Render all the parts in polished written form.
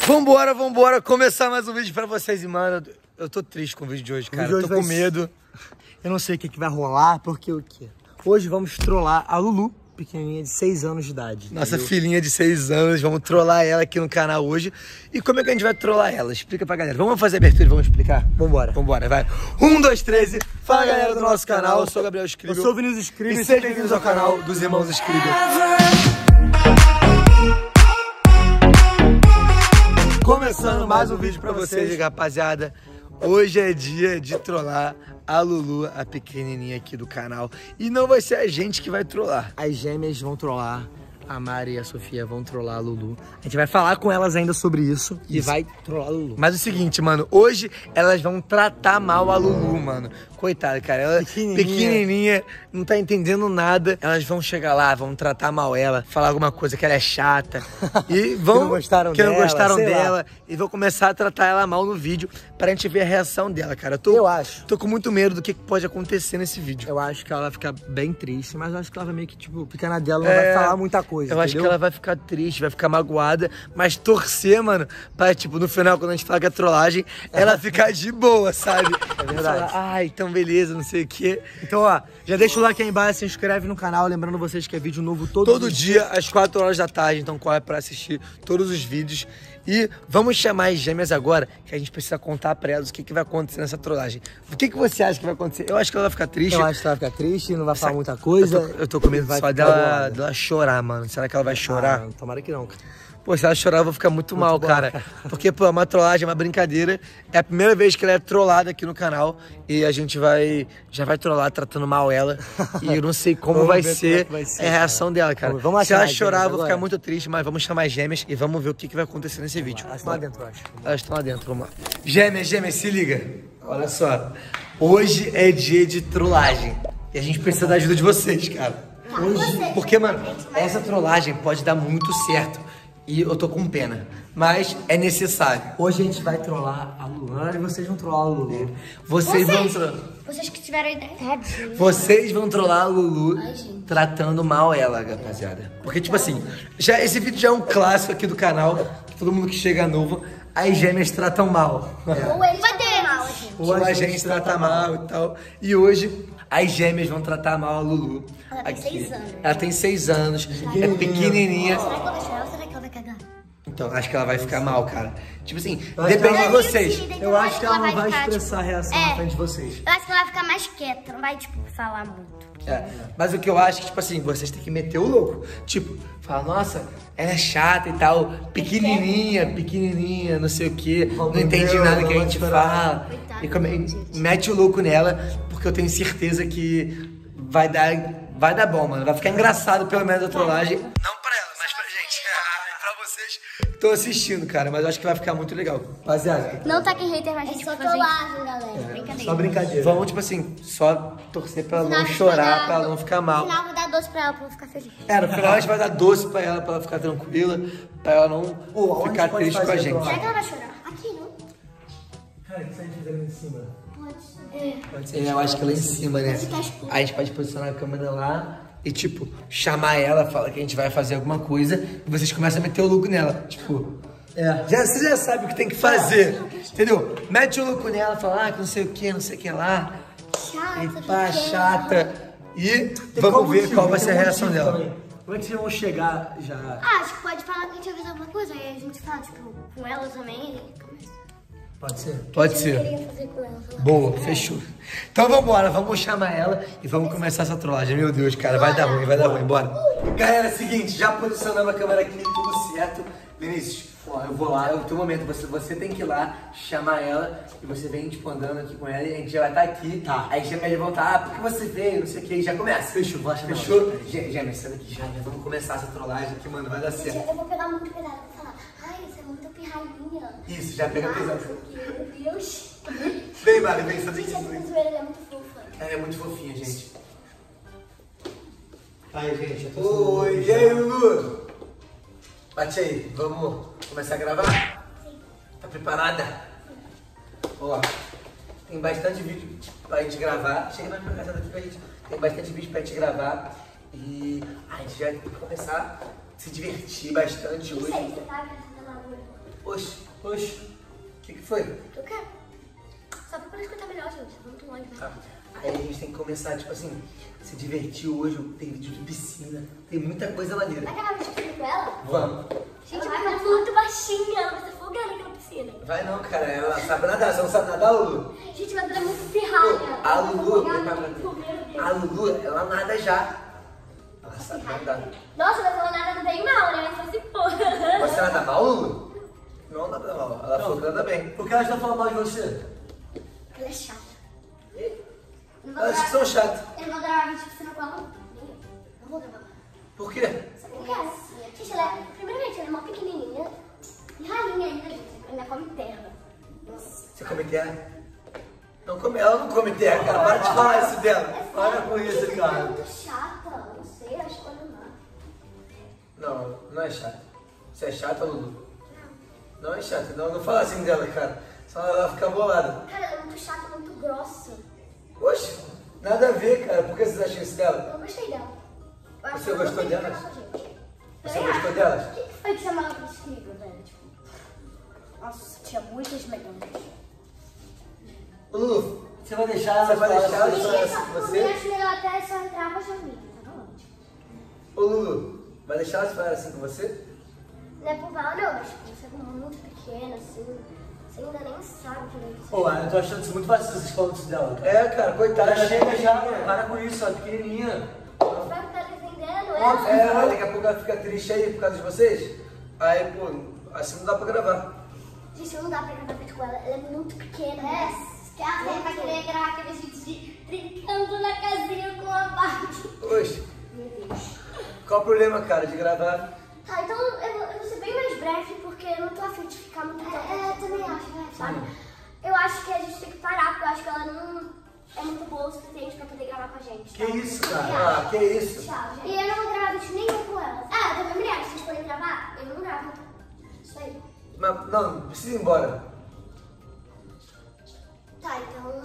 Vambora começar mais um vídeo pra vocês. E, mano, eu tô triste com o vídeo de hoje, cara. Eu tô com medo. Eu não sei o que vai rolar, porque o quê? Hoje vamos trollar a Lulu, pequenininha de 6 anos de idade. Nossa filhinha de 6 anos, vamos trollar ela aqui no canal hoje. E como é que a gente vai trollar ela? Explica pra galera. Vamos fazer a abertura e vamos explicar? Vambora, vai. 1, 2, 13. Fala, galera do nosso canal. Eu sou o Gabriel Scribble. Eu sou o Vinícius Scribble. E sejam bem-vindos ao canal dos Irmãos Scribble. Começando mais um vídeo pra vocês, rapaziada. Hoje é dia de trollar a Lulu, a pequenininha aqui do canal. E não vai ser a gente que vai trollar. As gêmeas vão trollar, a Mari e a Sofia vão trollar a Lulu. A gente vai falar com elas ainda sobre isso. E vai trollar a Lulu. Mas é o seguinte, mano, hoje elas vão tratar mal a Lulu, mano. Coitada, cara, ela pequenininha, não tá entendendo nada. Elas vão chegar lá, vão tratar mal ela, falar alguma coisa que ela é chata. E vão que não gostaram dela, e vão começar a tratar ela mal no vídeo pra gente ver a reação dela, cara. Tô com muito medo do que pode acontecer nesse vídeo. Eu acho que ela vai ficar bem triste, mas eu acho que ela vai meio que, tipo, ficar na dela, não vai falar muita coisa, Eu acho que ela vai ficar triste, vai ficar magoada, mas torcer, mano, pra, tipo, no final, quando a gente fala que é trollagem, ela ficar de boa, sabe? É verdade. Falar, ai, então beleza, não sei o quê. Então, ó, já deixa o like aí embaixo, se inscreve no canal, lembrando vocês que é vídeo novo todo dia, às 4 horas da tarde, então corre pra assistir todos os vídeos. E vamos chamar as gêmeas agora, que a gente precisa contar pra elas o que vai acontecer nessa trollagem. O que você acha que vai acontecer? Eu acho que ela vai ficar triste. Eu acho que ela vai ficar triste, não vai falar muita coisa. Eu tô com medo só dela chorar, mano. Será que ela vai chorar? Tomara que não, cara. Pô, se ela chorar, eu vou ficar muito mal, cara. Porque, pô, é uma trollagem, é uma brincadeira. É a primeira vez que ela é trollada aqui no canal. E a gente já vai trollar tratando mal ela. E eu não sei como vai ser a reação dela, cara. Se ela chorar, eu vou ficar muito triste, mas vamos chamar as gêmeas e vamos ver o que vai acontecer nesse vídeo. Elas estão lá dentro, eu acho. Elas estão lá dentro, vamos lá. Gêmeas, se liga. Olha só. Hoje é dia de trollagem. E a gente precisa da ajuda de vocês, cara. Porque, mano, essa trollagem pode dar muito certo. E eu tô com pena, mas é necessário. Hoje a gente vai trollar a Luana e vocês vão trollar a Lulu. Vocês que tiveram a ideia. Vocês vão trollar a Lulu tratando mal ela, rapaziada. Porque, tipo assim, esse vídeo já é um clássico aqui do canal. Todo mundo que chega novo, as gêmeas tratam mal. Ou eles tratam mal, gente. Ou a gente trata mal e tal. E hoje, as gêmeas vão tratar mal a Lulu. Ela tem 6 anos. Ela tem 6 anos, é pequenininha. Será que ela vai chorar ou será que ela vai cagar? Então, acho que ela vai ficar mal, cara. Tipo assim, depende de vocês. Eu acho que ela não vai expressar a reação na frente de vocês. Eu acho que ela vai ficar mais quieta, não vai, tipo, falar muito. Mas o que eu acho é que, tipo assim, vocês têm que meter o louco. Tipo, fala, nossa, ela é chata e tal, pequenininha, não sei o quê, não entendi nada que a gente fala. E mete o louco nela, porque eu tenho certeza que vai dar bom, mano. Vai ficar engraçado, pelo menos, a trollagem. Não pra ela, mas pra gente. Pra vocês que estão assistindo, cara. Mas eu acho que vai ficar muito legal. Rapaziada. Não tá com hater, mas a gente só trollagem, galera. Brincadeira. Só brincadeira. Vamos, tipo assim, só torcer pra ela não chorar, pra ela não ficar mal. No final, vou dar doce pra ela ficar feliz. No final a gente vai dar doce pra ela ficar tranquila, pra ela não ficar triste com a gente. Será que ela vai chorar? Aqui, não? Cara, o que você fizer ali em cima? Pode ser. Eu acho que lá em cima, né? Aí a gente pode posicionar a câmera lá e, tipo, chamar ela, falar que a gente vai fazer alguma coisa e vocês começam a meter o louco nela. Tipo, você já sabe o que tem que fazer, entendeu? Mete o louco nela, fala que não sei o que lá. Chata. E vamos ver qual vai ser a reação dela. Como é que vocês vão chegar já? Acho que pode falar que a gente vai fazer alguma coisa, aí a gente fala, tipo, com ela também e começa. Pode ser? Pode ser. Boa, fechou. Então vambora, vamos chamar ela e vamos começar essa trollagem. Meu Deus, cara, vai dar ruim, bora. Galera, é o seguinte, já posicionamos a câmera aqui, tudo certo. Vinícius, ó, eu vou lá, é o teu momento, você tem que ir lá, chamar ela e você vem, tipo, andando aqui com ela e a gente já vai estar aqui. Aí já vai voltar, por que você veio, não sei o que, e já começa. Fechou, vou achar. Fechou? Gêmeas, sai daqui já, vamos começar essa trollagem aqui, mano, vai dar certo. Eu vou pegar muito pesado, vou falar, você é muito pirralhinha. Isso, já pega pesado. Meu Deus. Vem, Mari, vem, só daqui. Essa zoeira é muito fofa. Ela é muito fofinha, gente. Aí, gente, eu tô Oi, e aí, Lulu? Bate aí, vamos começar a gravar? Sim. Tá preparada? Ó, tem bastante vídeo pra gente gravar. Chega mais pra casa daqui pra gente. Tem bastante vídeo pra gente gravar. E a gente já tem que começar a se divertir bastante hoje. Você tá Oxe. O que foi? Eu quero. Só pra poder escutar melhor, gente. Vamos longe, né? Tá. Aí a gente tem que começar, tipo assim, se divertir hoje, tem vídeo de piscina, tem muita coisa maneira. Vai gravar vídeo com ela? Vamos. Gente, ela é muito baixinha, ela vai se afogar naquela piscina. Vai não, cara, ela sabe nadar, você não sabe nadar, Lulu? Gente, mas ela é muito pirralha. A Lulu, Ela a Lulu, ela nada já. Ela sabe nadar. Nossa, mas ela nada bem mal, né? Só se for. Você nada mal, Lulu? Não nada mal, ela falou que nada bem. Por que ela está falando mal de você? Ela é chata. Elas que são chatas. Eu não vou gravar vídeo de piscina com ela. Não vou gravar. Por quê? Só que eu quero. Gente, ela é, primeiramente, ela é mó pequenininha. E ralinha ainda, gente. Ainda come terra. Nossa. Você come terra? Não come, ela não come terra, cara. Para de falar isso dela. Para com isso, Ela é cara. muito chata. Não sei, acho que ela não. Não é chata. Você é chata, Lulu? Não é chata. Não fala assim dela, cara. Senão ela vai ficar bolada. Cara, ela é muito chata, muito grossa. Oxe, nada a ver, cara. Por que vocês acham isso dela? Eu não gostei dela. Eu acho Você que ela não gostou tem que delas? gravar com a gente. Você Também gostou acho. delas? O que foi que chamou ela pra esse livro, velho? Tipo, nossa, tinha muitas melhores. Ô, Lulu, Você vai deixar ela Você vai falar deixar ela assim? falar? Isso, você? por mim, acho melhor até só entrar com a Jamila, tá bom? ô Lulu, vai deixar elas falar assim com você? Não é por mal, não, mas tipo, você é muito pequena, assim. Você ainda nem sabe direito. Pô, eu tô achando isso muito fácil vocês falando isso dela. Cara. É, cara, coitada. Já chega já, mano. Para com isso, ó, pequenininha. Você vai ficar defendendo É, ela? daqui a pouco ela fica triste aí por causa de vocês. Aí, pô, assim não dá pra gravar. Gente, não dá pra gravar vídeo com ela, ela é muito pequena. É, que a mãe vai querer gravar aqueles vídeos de brincando na casinha com a Barbie. Oxe, Meu Deus. qual o problema, cara, de gravar? Tá, então eu vou ser bem mais breve, porque eu não tô afim de ficar muito tempo. Eu também acho, né? Sabe? Eu acho que a gente tem que parar, porque eu acho que ela não é muito boa o suficiente pra poder gravar com a gente. Que tá? isso, cara? Ah, que isso? Tchau, gente. E eu não vou gravar vídeo nenhum com ela. Ah, eu também mulher, se vocês forem gravar, eu não gravo. Isso aí. Mas, não precisa ir embora. Tá, então.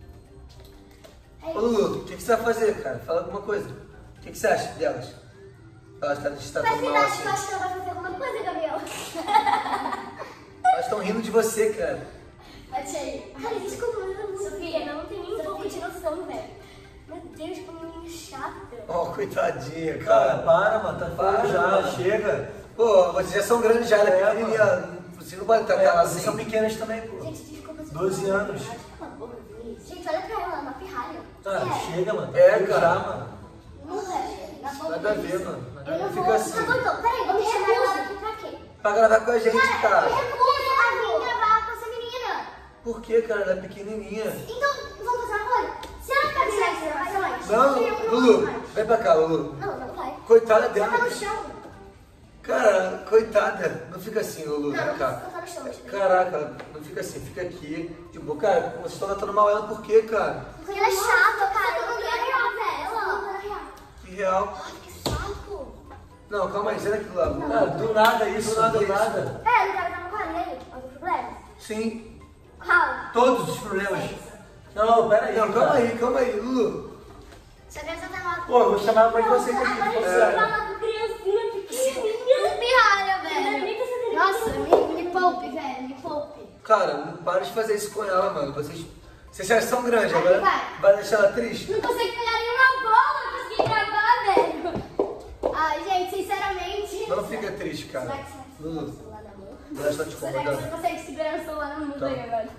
É Ô, isso. Lulu, o que você vai fazer, cara? Fala alguma coisa. O que você acha delas? Elas estão Mas falando me mal dá, assim. eu acho que ela vai fazer alguma coisa, Gabriel. Elas estão rindo de você, cara. Bate aí. Cara, desculpa, mas eu não Sofia, não tem nem um pouco de noção, velho. Meu Deus, que menina chata. Ó, coitadinha, Cara, cara. para, mano. Tá Para, falando já, mano. chega. Pô, vocês já são grandes já, ela é pequenininha. Você não pode tratar ela Vocês assim. são pequenas também, pô. Gente, desculpa. 12 anos. Cala a boca, Vinícius. Gente, olha pra ela, ela é uma pirralha. Tá, chega, mano. Tá É, falando cara. já, mano. Não é, na boca. Nada a ver, mano. Eu não Fica vou. assim. Tá bom, então, peraí, vamos chamar ela aqui pra quê? Pra gravar com a gente, Eu cara. recuso a vir gravar com essa menina. Por que, cara? Ela é pequenininha. Então, vamos fazer uma coisa? Se ela ficar direto, você vai fazer mais. Não, Lulu, vem pra cá, Lulu. Não, não vai. Coitada Você dela. tá no chão. Cara, coitada. Não fica assim, Lulu, Não, vem cá. não tá no chão. deixa eu ver. Caraca, não fica assim, fica aqui. Tipo, cara, vocês estão tratando mal ela por quê, cara? Porque ela é chata, cara. Eu não quero ela. Que real. Ai, que saco. Não, calma aí, sai daqui do lado. Ah, do nada isso, Do nada do isso. nada. É, não quero gravar com ela, né? Algum problema? Sim. Qual? Todos os problemas. Não, pera aí. Não, calma aí, Lulu. Só quero saber lá. Pô, eu vou chamar a mãe de vocês aqui. Agora Pode você ser. fala com criancinha pequenininha. Pirralha, velho. Nossa, me poupe, velho. Me poupe. Cara, não para de fazer isso com ela, mano. Vocês já são grandes, agora vai deixar ela triste? Não consigo pegar nenhuma bola, não consegui gravar, velho. Ai, gente, sinceramente. Não fica triste, cara. Será que você Lulu, vai celular na mão? ela está te Será que você incomodando. consegue segurar o celular na mão Tá. dele agora?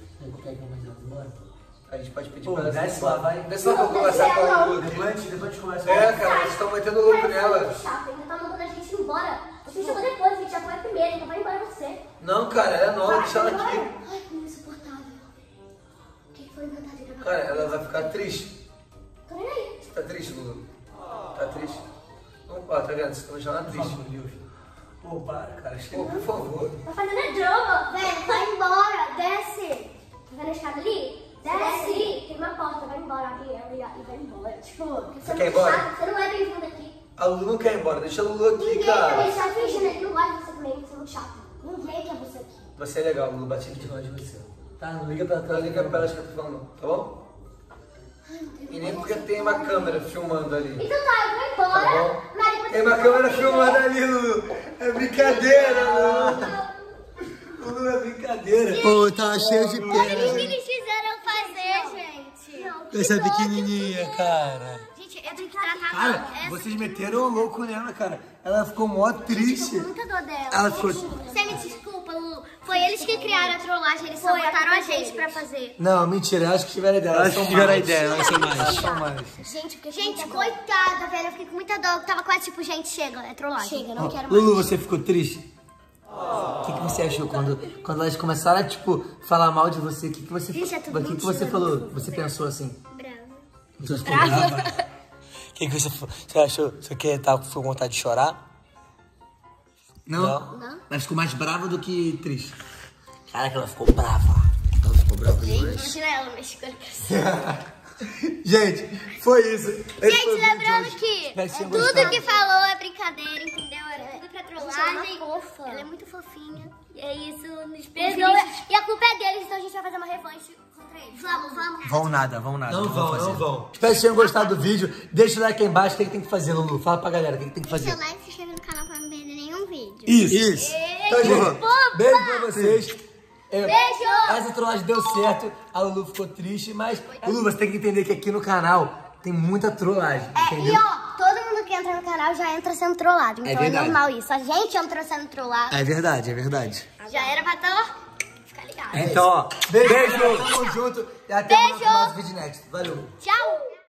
A gente pode pedir Pô, pra ela. desce lá, vai. Desce lá pra eu Não, conversar desce com ela a não. Lulu. Depois a gente conversa. É, cara, vocês estão metendo louco Cara, nela. muito chato, ainda tá mandando a gente embora. Você chegou depois, a gente já foi a primeira, então vai embora você. Não, cara, ela é nova, deixa ela aqui. Ai, que insuportável. O que foi inventar de gravar? Cara, ela vai ficar triste. Tô nem aí. Você tá triste, Lulu? Tá triste? Não, ó, tá vendo? Vocês estão deixando ela triste. Pelo amor de Deus. Pô, para, cara. Chega. Pô, por favor. Tá fazendo é drama. Velho, vai embora, desce. Tá vendo a escada ali? Desce. Tem uma porta, vai embora, abre ela e vai embora. Tipo, você quer ir embora? chato, você não é bem-vindo aqui. A Lulu não quer ir embora, deixa a Lulu aqui, Ninguém cara. também está fingindo, ele não gosta de você também, você é muito chato. Ninguém quer você aqui. Você é legal, Lulu, bati aqui. Gosto de você. Tá, não liga pra Não trás. liga pra ela que eu tô falando, tá bom? E nem porque tem uma câmera filmando ali. Então tá, eu vou embora. Tá bom? Mas depois Tem uma câmera filmando ali, Lulu. É brincadeira, Lulu. brincadeira. Pô, tava cheio de O que pena. eles fizeram fazer, gente? Essa pequenininha, cara. Gente, eu tenho que tratar Cara, vocês meteram um louco nela, cara. Ela ficou mó triste. muita dor dela. Ela ficou... Você me desculpa, Lu. Foi eles que criaram a trollagem, eles só botaram a gente pra fazer. Não, mentira, eu acho que tiveram ideia. Acho que tiveram a ideia, elas são mais. Elas são mais. Gente, coitada, velho. Eu fiquei com muita dor. Eu tava quase tipo, gente, chega, é trollagem. Chega, não quero mais. Lulu, você ficou triste? O que você achou quando elas começaram a, tipo, falar mal de você? O que você, Gente, é tudo o que mentira, você falou? Você pensou assim? Brava. Você ficou brava? O que você achou? Você tava com vontade de chorar? Não? Mas ficou mais brava do que triste. Caraca, ela ficou brava. Ela ficou brava demais. Imagina ela mexicana pra Gente, foi isso. Esse foi o vídeo de lembrando hoje. que Espero que tenham tudo gostado. que falou é brincadeira, entendeu? Era tudo pra trollagem. Ela é muito fofinha. E é isso, nos perdoa. E a culpa é deles, então a gente vai fazer uma revanche contra eles. Vamos. Vão nada. Não vão. Espero que tenham gostado do vídeo. Deixa o like aí embaixo. O que tem que fazer, Lulu? Fala pra galera o que tem que fazer. Deixa o like e se inscreve no canal pra não perder nenhum vídeo. Isso. Então, gente, beijo pra vocês. Beijo! Essa trollagem deu certo. A Lulu ficou triste, mas... Lulu, você tem que entender que aqui no canal tem muita trollagem, entendeu? E ó, todo mundo que entra no canal já entra sendo trollado. Então é verdade. normal isso. A gente entrou sendo trollado. É verdade. Já era pra ficar ligado. Então, ó, beijo, tamo junto e até o nosso vídeo next. Valeu. Tchau!